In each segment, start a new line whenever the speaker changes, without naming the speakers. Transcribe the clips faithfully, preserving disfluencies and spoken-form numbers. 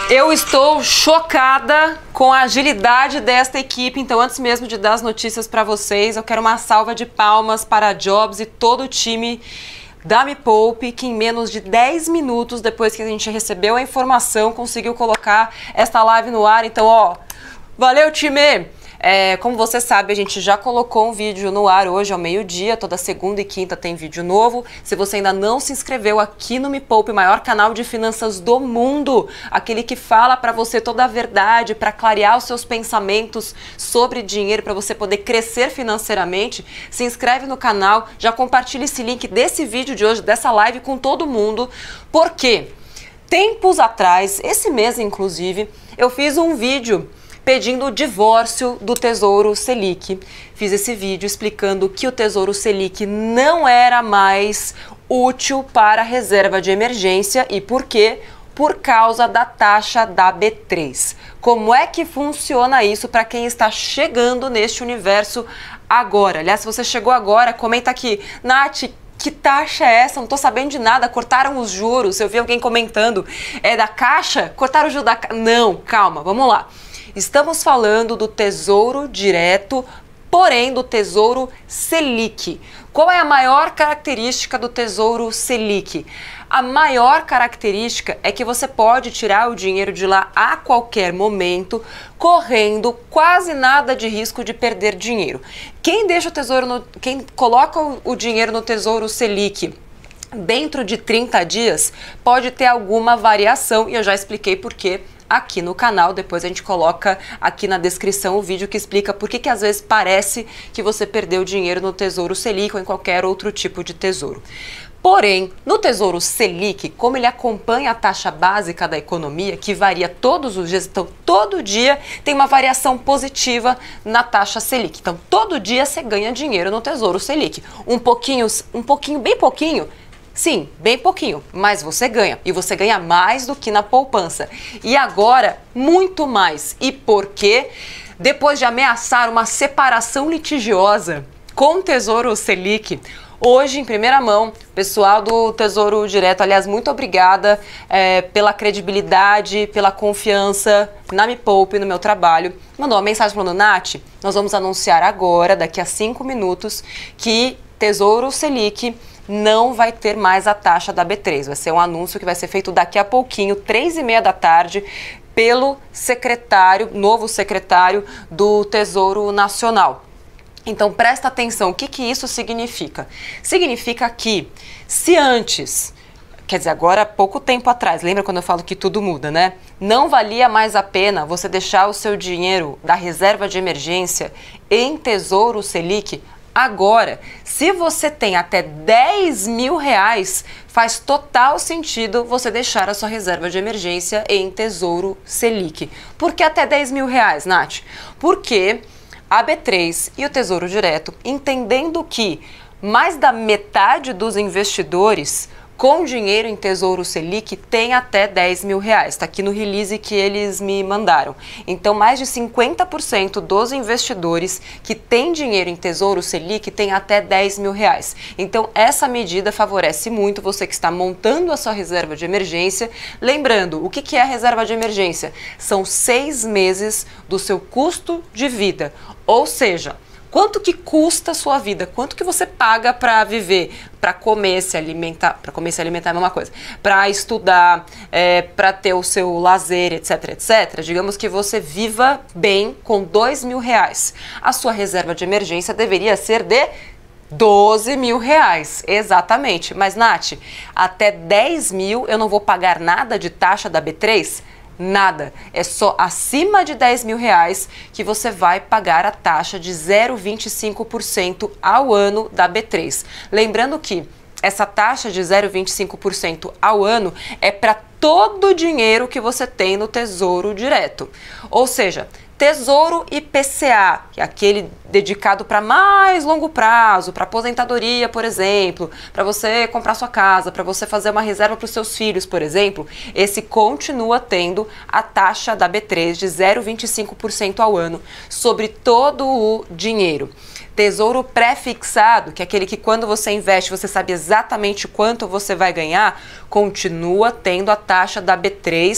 Eu estou chocada com a agilidade desta equipe, então antes mesmo de dar as notícias para vocês, eu quero uma salva de palmas para a Jobs e todo o time da Me Poupe, que em menos de dez minutos, depois que a gente recebeu a informação, conseguiu colocar esta live no ar. Então, ó, valeu, time! É, como você sabe, a gente já colocou um vídeo no ar hoje ao meio-dia, toda segunda e quinta tem vídeo novo. Se você ainda não se inscreveu aqui no Me Poupe, maior canal de finanças do mundo, aquele que fala para você toda a verdade, para clarear os seus pensamentos sobre dinheiro, para você poder crescer financeiramente, se inscreve no canal, já compartilha esse link desse vídeo de hoje, dessa live com todo mundo, porque tempos atrás, esse mês inclusive, eu fiz um vídeo pedindo o divórcio do Tesouro Selic. Fiz esse vídeo explicando que o Tesouro Selic não era mais útil para a reserva de emergência e por quê? Por causa da taxa da B três. Como é que funciona isso para quem está chegando neste universo agora? Aliás, se você chegou agora, comenta aqui. Nath, que taxa é essa? Não tô sabendo de nada, cortaram os juros. Eu vi alguém comentando, é da Caixa? Cortaram o juro da Caixa? Não, calma, vamos lá. Estamos falando do Tesouro Direto, porém do Tesouro Selic. Qual é a maior característica do Tesouro Selic? A maior característica é que você pode tirar o dinheiro de lá a qualquer momento, correndo quase nada de risco de perder dinheiro. Quem deixa o tesouro no, quem coloca o, o dinheiro no Tesouro Selic dentro de trinta dias pode ter alguma variação e eu já expliquei por quê aqui no canal. Depois a gente coloca aqui na descrição o vídeo que explica por que que às vezes parece que você perdeu dinheiro no Tesouro Selic ou em qualquer outro tipo de tesouro. Porém, no Tesouro Selic, como ele acompanha a taxa básica da economia, que varia todos os dias, então todo dia tem uma variação positiva na taxa Selic. Então todo dia você ganha dinheiro no Tesouro Selic. Um pouquinho, um pouquinho, bem pouquinho, sim, bem pouquinho, mas você ganha. E você ganha mais do que na poupança. E agora, muito mais. E por quê? Depois de ameaçar uma separação litigiosa com o Tesouro Selic, hoje, em primeira mão, pessoal do Tesouro Direto, aliás, muito obrigada é, pela credibilidade, pela confiança na Me Poupe, no meu trabalho. Mandou uma mensagem falando, Nath, nós vamos anunciar agora, daqui a cinco minutos, que Tesouro Selic não vai ter mais a taxa da B três. Vai ser um anúncio que vai ser feito daqui a pouquinho, três e meia da tarde, pelo secretário, novo secretário do Tesouro Nacional. Então presta atenção, o que que isso significa? Significa que se antes, quer dizer, agora há pouco tempo atrás, lembra quando eu falo que tudo muda, né? Não valia mais a pena você deixar o seu dinheiro da reserva de emergência em Tesouro Selic. Agora, se você tem até dez mil reais, faz total sentido você deixar a sua reserva de emergência em Tesouro Selic. Por que até dez mil reais, Nath? Porque a B três e o Tesouro Direto, entendendo que mais da metade dos investidores com dinheiro em Tesouro Selic tem até dez mil reais. Está aqui no release que eles me mandaram. Então, mais de cinquenta por cento dos investidores que têm dinheiro em Tesouro Selic tem até dez mil reais. Então, essa medida favorece muito você que está montando a sua reserva de emergência. Lembrando, o que que é a reserva de emergência? São seis meses do seu custo de vida. Ou seja, quanto que custa a sua vida? Quanto que você paga para viver, para comer, se alimentar, para comer, se alimentar é a mesma coisa, para estudar, é, para ter o seu lazer, etc, etcétera. Digamos que você viva bem com dois mil reais. A sua reserva de emergência deveria ser de doze mil reais, exatamente. Mas, Nath, até dez mil eu não vou pagar nada de taxa da B três? Nada, é só acima de dez mil reais que você vai pagar a taxa de zero vírgula vinte e cinco por cento ao ano da B três. Lembrando que essa taxa de zero vírgula vinte e cinco por cento ao ano é para todo o dinheiro que você tem no Tesouro Direto. Ou seja, Tesouro I P C A, que é aquele dedicado para mais longo prazo, para aposentadoria, por exemplo, para você comprar sua casa, para você fazer uma reserva para os seus filhos, por exemplo, esse continua tendo a taxa da B três de zero vírgula vinte e cinco por cento ao ano sobre todo o dinheiro. Tesouro pré-fixado, que é aquele que quando você investe você sabe exatamente quanto você vai ganhar, continua tendo a taxa da B três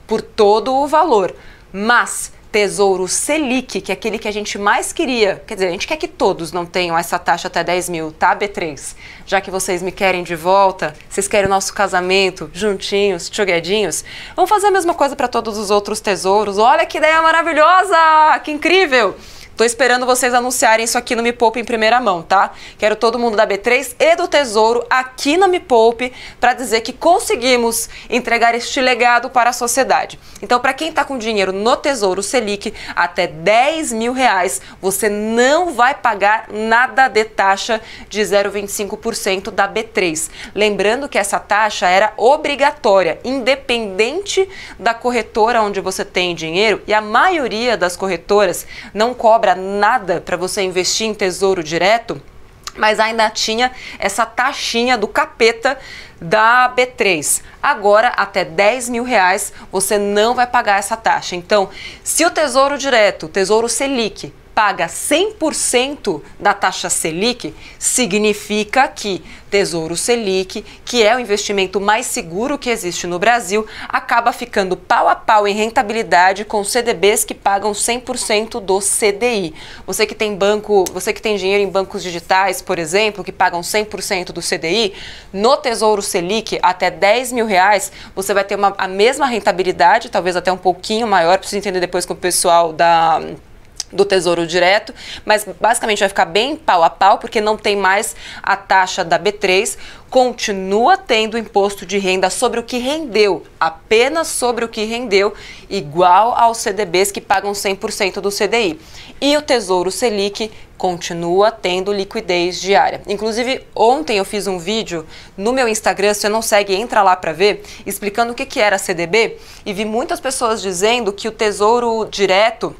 por todo o valor. Mas Tesouro Selic, que é aquele que a gente mais queria, quer dizer, a gente quer que todos não tenham essa taxa até dez mil, tá, B três? Já que vocês me querem de volta, vocês querem o nosso casamento juntinhos, chugadinhos, vamos fazer a mesma coisa para todos os outros tesouros. Olha que ideia maravilhosa, que incrível! Tô esperando vocês anunciarem isso aqui no Me Poupe em primeira mão, tá? Quero todo mundo da B três e do Tesouro aqui no Me Poupe para dizer que conseguimos entregar este legado para a sociedade. Então, para quem tá com dinheiro no Tesouro Selic, até dez mil reais, você não vai pagar nada de taxa de zero vírgula vinte e cinco por cento da B três. Lembrando que essa taxa era obrigatória, independente da corretora onde você tem dinheiro, e a maioria das corretoras não cobra nada para você investir em Tesouro Direto, mas ainda tinha essa taxinha do capeta da B três. Agora, até dez mil reais, você não vai pagar essa taxa. Então, se o Tesouro Direto, o Tesouro Selic, paga cem por cento da taxa Selic, significa que Tesouro Selic, que é o investimento mais seguro que existe no Brasil, acaba ficando pau a pau em rentabilidade com C D Bs que pagam cem por cento do C D I. Você que tem banco, você que tem dinheiro em bancos digitais, por exemplo, que pagam cem por cento do C D I, no Tesouro Selic, até dez mil reais, você vai ter uma, a mesma rentabilidade, talvez até um pouquinho maior, preciso entender depois com o pessoal da... do Tesouro Direto, mas basicamente vai ficar bem pau a pau, porque não tem mais a taxa da B três, continua tendo imposto de renda sobre o que rendeu, apenas sobre o que rendeu, igual aos C D Bs que pagam cem por cento do C D I. E o Tesouro Selic continua tendo liquidez diária. Inclusive, ontem eu fiz um vídeo no meu Instagram, se você não segue, entra lá para ver, explicando o que, que era C D B, e vi muitas pessoas dizendo que o Tesouro Direto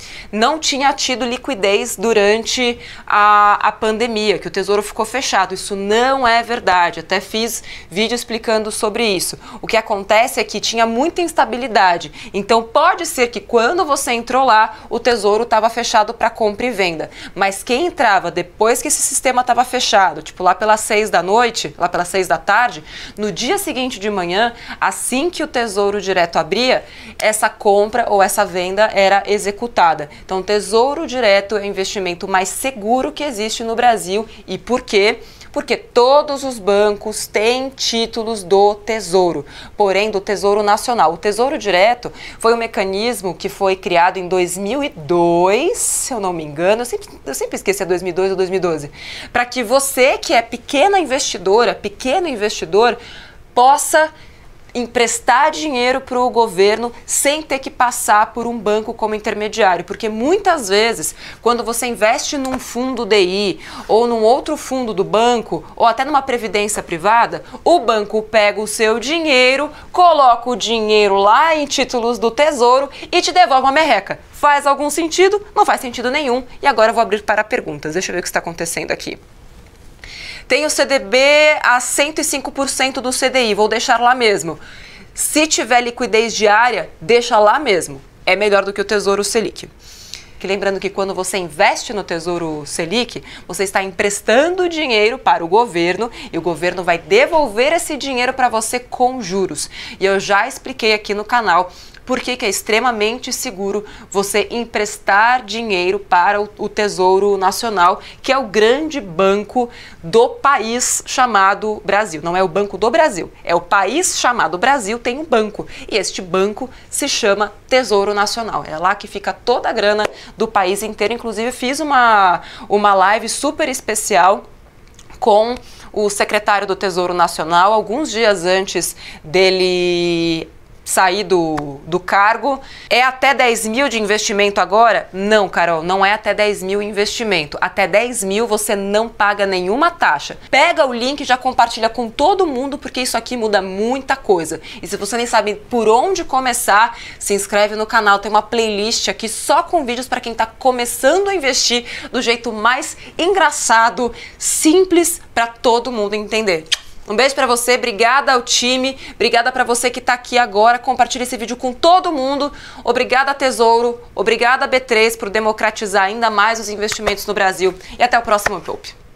não tinha tido liquidez durante a, a pandemia, que o Tesouro ficou fechado. Isso não é verdade, até fiz vídeo explicando sobre isso. O que acontece é que tinha muita instabilidade, então pode ser que quando você entrou lá, o Tesouro estava fechado para compra e venda, mas quem entrava depois que esse sistema estava fechado, tipo lá pelas seis da noite, lá pelas seis da tarde, no dia seguinte de manhã, assim que o Tesouro Direto abria, essa compra ou essa venda era executada. Então, Tesouro Direto é o investimento mais seguro que existe no Brasil. E por quê? Porque todos os bancos têm títulos do Tesouro, porém do Tesouro Nacional. O Tesouro Direto foi um mecanismo que foi criado em dois mil e dois, se eu não me engano, eu sempre, eu sempre esqueço se é dois mil e dois ou dois mil e doze, para que você que é pequena investidora, pequeno investidor, possa emprestar dinheiro para o governo sem ter que passar por um banco como intermediário, porque muitas vezes quando você investe num fundo D I ou num outro fundo do banco ou até numa previdência privada, o banco pega o seu dinheiro, coloca o dinheiro lá em títulos do Tesouro e te devolve uma merreca. Faz algum sentido? Não faz sentido nenhum. E agora eu vou abrir para perguntas. Deixa eu ver o que está acontecendo aqui. Tem o C D B a cento e cinco por cento do C D I, vou deixar lá mesmo. Se tiver liquidez diária, deixa lá mesmo. É melhor do que o Tesouro Selic. Que lembrando que quando você investe no Tesouro Selic, você está emprestando dinheiro para o governo e o governo vai devolver esse dinheiro para você com juros. E eu já expliquei aqui no canal por que que é extremamente seguro você emprestar dinheiro para o, o Tesouro Nacional, que é o grande banco do país chamado Brasil. Não é o Banco do Brasil, é o país chamado Brasil, tem um banco. E este banco se chama Tesouro Nacional. É lá que fica toda a grana do país inteiro. Inclusive, fiz uma, uma live super especial com o secretário do Tesouro Nacional, alguns dias antes dele sair do, do cargo. É até dez mil de investimento agora? Não, Carol, não é até dez mil investimento. Até dez mil você não paga nenhuma taxa. Pega o link e já compartilha com todo mundo, porque isso aqui muda muita coisa. E se você nem sabe por onde começar, se inscreve no canal. Tem uma playlist aqui só com vídeos para quem está começando a investir do jeito mais engraçado, simples, para todo mundo entender. Um beijo pra você, obrigada ao time, obrigada pra você que tá aqui agora, compartilha esse vídeo com todo mundo, obrigada Tesouro, obrigada B três por democratizar ainda mais os investimentos no Brasil e até o próximo Poupe.